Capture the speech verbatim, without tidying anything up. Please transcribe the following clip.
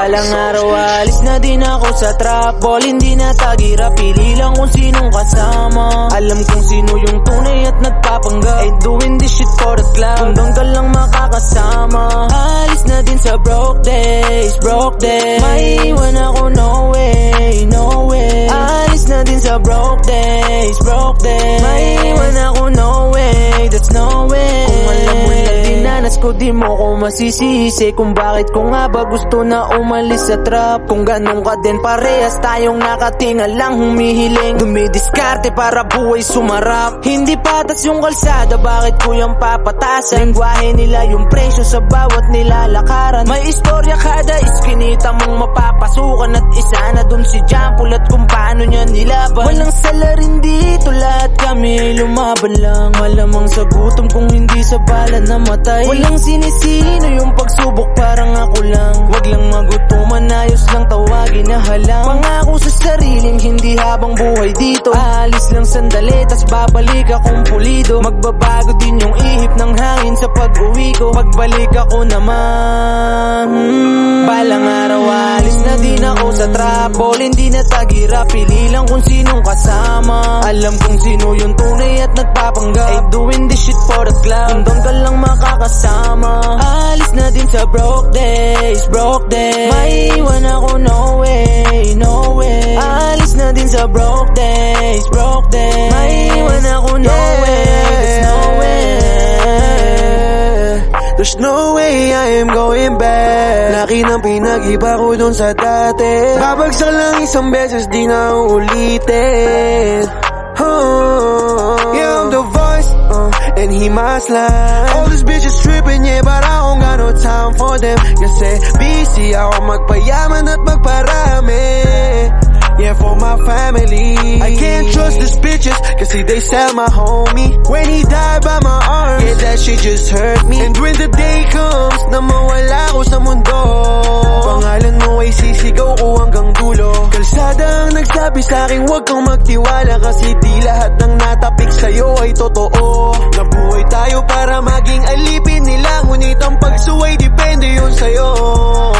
Balang araw alis na din ako sa trap ball, hindi na tagira, pili lang kung sinong kasama. Alam kong sino yung tunay at nagpapanggap, ain't doing this shit for the clout, kung doon ka lang makakasama. Alis na din sa broke days, broke days, maiiwan ako, no way, no way. Alis na din sa broke days, broke days, maiiwan ako, no way, that's no way. Kung alam mo lang dinanas ko, di mo ko masisisi kung bakit ko nga ba gusto na umalis sa trap. Kung ganun ka din, parehas tayong nakatinga lang humihiling, dumidiskarte para buhay sumarap. Hindi patas yung kalsada, bakit ko yung papatasan? Lengguwahe nila yung presyo sa bawat nilalakaran. May istorya kada iskinita mong mapapasukan, at isa na dun si Jampol at kung paano niya nilaban. Walang salarin dito, lahat kami lumaban lang. Malamang sa gutom kung hindi sa bala namatay. Walang sinisino yung pagsubok, parang ako lang. Wag lang magutuman, ayos lang tawagin na halang. Pangako sa sariling hindi habang buhay dito. Aalis lang sandali, tas babalik akong pulido. Magbabago din yung ihip ng hangin sa pag-uwi ko. Pagbalik ako naman, hmm. Balang araw alis na din ako sa trap ball, hindi na tagira, pili lang kung sinong kasama. Alam kong sino yung tunay at nagpapanggap, ain't doing this shit for the clout, kung doon ka lang makakasama. Alis na din sa broke days, broke days, maiiwan ako, no way, no way. Alis na din sa broke days, broke days, maiiwan ako, no way, there's no way. There's no way I am going back. Laki ng pinag-iba ko dun sa dati. Babagsak lang isang beses, di na uulitin. Oh, yeah, I'm the voice, uh, and he my slime. All these bitches tripping, yeah, but I don't got no time for them. Kasi busy ako magpayaman at magparami. Yeah, for my family. I can't trust these bitches, kasi they sell my homie. When he died by my arms, yeah, that shit just hurt me. And when the day comes na mawala ko sa mundo, pangalan mo ay sisigaw ko hanggang dulo. Kalsada ang nagsabi sa'kin huwag kang magtiwala, kasi di lahat ng natapik sa'yo ay totoo. Nabuhay tayo para maging alipin nila, ngunit ang pagsuway depende yun sa'yo.